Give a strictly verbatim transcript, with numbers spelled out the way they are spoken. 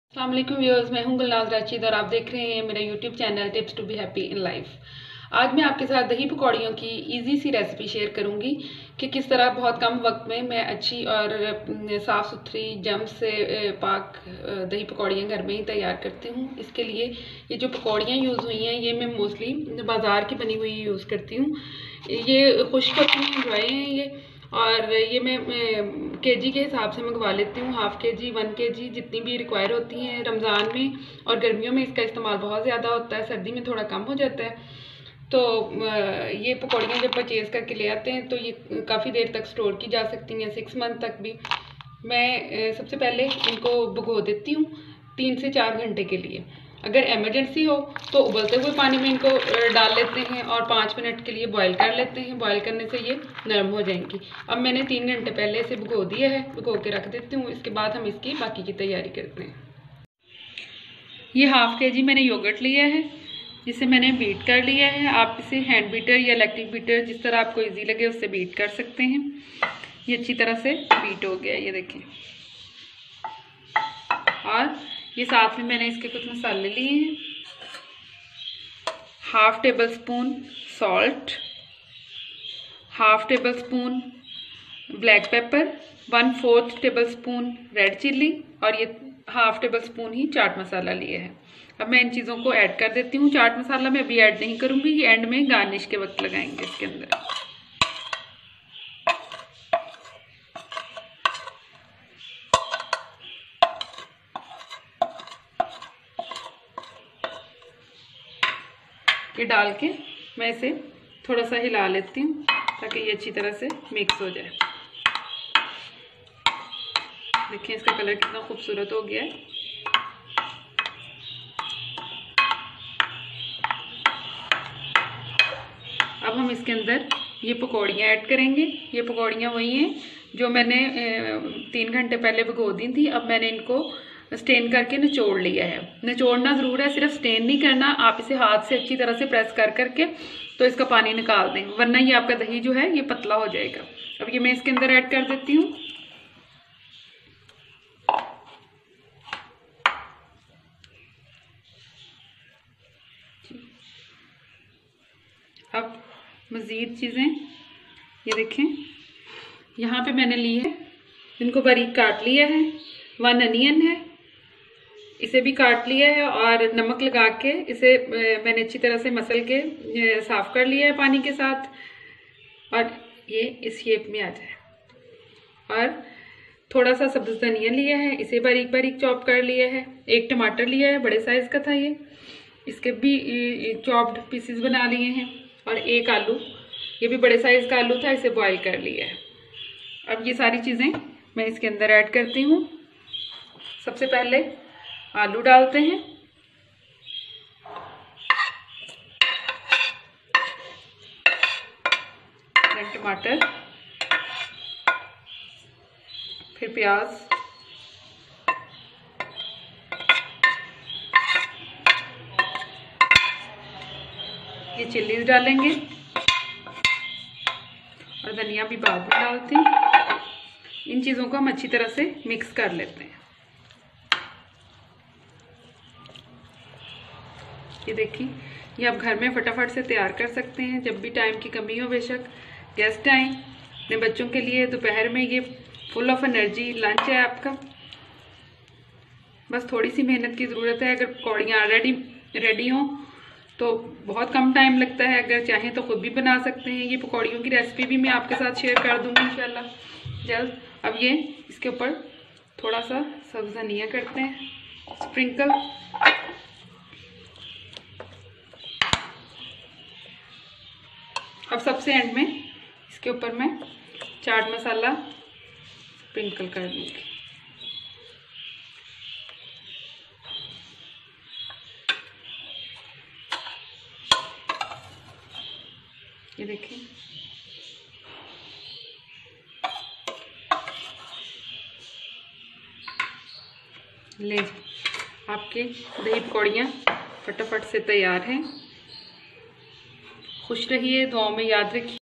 अस्सलाम वालेकुम व्यूअर्स, मैं हूं गुलनाज राशिद और आप देख रहे हैं मेरा YouTube channel tips to be happy in life. आज मैं आपके साथ दही पकौड़ियों की इजी सी रेसिपी शेयर करूंगी कि किस तरह बहुत कम वक्त में मैं अच्छी और साफ़ सुथरी जम्स से पाक दही पकौड़ियाँ घर में ही तैयार करती हूँ। इसके लिए ये जो पकौड़ियाँ यूज़ हुई हैं ये मैं मोस्टली बाज़ार की बनी हुई यूज़ करती हूँ। ये खुश्क होती हैं, ड्राई हैं ये, और ये मैं केजी के हिसाब से मंगवा लेती हूँ। हाफ़ के जी, वन के जी, जितनी भी रिक्वायर होती हैं। रमज़ान में और गर्मियों में इसका इस्तेमाल बहुत ज़्यादा होता है, सर्दी में थोड़ा कम हो जाता है। तो ये पकौड़ियाँ जब परचेज़ करके ले आते हैं तो ये काफ़ी देर तक स्टोर की जा सकती हैं, सिक्स मंथ तक भी। मैं सबसे पहले इनको भिगो देती हूँ तीन से चार घंटे के लिए। अगर इमरजेंसी हो तो उबलते हुए पानी में इनको डाल लेते हैं और पाँच मिनट के लिए बॉईल कर लेते हैं। बॉईल करने से ये नरम हो जाएंगी। अब मैंने तीन घंटे पहले इसे भिगो दिया है, भिगो के रख देती हूँ। इसके बाद हम इसकी बाकी की तैयारी करते हैं। ये हाफ़ के जी मैंने योगर्ट लिया है, जिसे मैंने बीट कर लिया है। आप इसे हैंड बीटर या इलेक्ट्रिक बीटर, जिस तरह आपको ईजी लगे उससे बीट कर सकते हैं। ये अच्छी तरह से बीट हो गया, ये देखें। और ये साथ में मैंने इसके कुछ मसाले लिए हैं। Half tablespoon salt, half tablespoon black pepper, one fourth tablespoon red chilli, और ये हाफ टेबल स्पून ही चाट मसाला लिया है। अब मैं इन चीज़ों को ऐड कर देती हूँ। चाट मसाला मैं अभी ऐड नहीं करूँगी, ये एंड में गार्निश के वक्त लगाएंगे इसके अंदर। ये डाल के मैं इसे थोड़ा सा हिला लेती हूँ ताकि ये अच्छी तरह से मिक्स हो जाए। देखिए इसका कलर कितना खूबसूरत हो गया है। अब हम इसके अंदर ये पकौड़ियाँ ऐड करेंगे। ये पकौड़ियाँ वही हैं जो मैंने तीन घंटे पहले भिगो दी थी। अब मैंने इनको स्टेन करके निचोड़ लिया है। निचोड़ना ज़रूर है, सिर्फ स्टेन नहीं करना। आप इसे हाथ से अच्छी तरह से प्रेस कर करके तो इसका पानी निकाल दें, वरना ये आपका दही जो है ये पतला हो जाएगा। अब ये मैं इसके अंदर ऐड कर देती हूँ। अब मज़ीद चीज़ें ये देखें, यहाँ पे मैंने ली है, इनको बारीक काट लिया है। वन अनियन है, इसे भी काट लिया है और नमक लगा के इसे मैंने अच्छी तरह से मसल के साफ़ कर लिया है पानी के साथ, और ये इस शेप में आ जाए। और थोड़ा सा सब्ज़ धनिया लिया है, इसे बारीक बारीक चॉप कर लिया है। एक टमाटर लिया है, बड़े साइज़ का था ये, इसके भी चॉप्ड पीसेस बना लिए हैं। और एक आलू, ये भी बड़े साइज़ का आलू था, इसे बॉईल कर लिया है। अब ये सारी चीज़ें मैं इसके अंदर ऐड करती हूँ। सबसे पहले आलू डालते हैं, फिर टमाटर, फिर प्याज, ये चिल्लीज डालेंगे और धनिया भी बाद में डालते हैं। इन चीज़ों को हम अच्छी तरह से मिक्स कर लेते हैं। ये देखिए, ये आप घर में फटाफट से तैयार कर सकते हैं जब भी टाइम की कमी हो। बेशक गेस्ट आए, अपने बच्चों के लिए दोपहर में ये फुल ऑफ एनर्जी लंच है आपका। बस थोड़ी सी मेहनत की ज़रूरत है। अगर पकौड़ियाँ ऑलरेडी रेडी हों तो बहुत कम टाइम लगता है। अगर चाहें तो खुद भी बना सकते हैं। ये पकौड़ियों की रेसिपी भी मैं आपके साथ शेयर कर दूँगी इंशाल्लाह जल्द। अब ये इसके ऊपर थोड़ा सा सब्ज़ धनिया करते हैं स्प्रिंकल। अब सबसे एंड में इसके ऊपर मैं चाट मसाला स्प्रिंकल कर दूँगी। ये देखिए, ले आपके दही पकौड़ियाँ फटाफट से तैयार हैं। खुश रहिए, दुआओं में याद रखिए।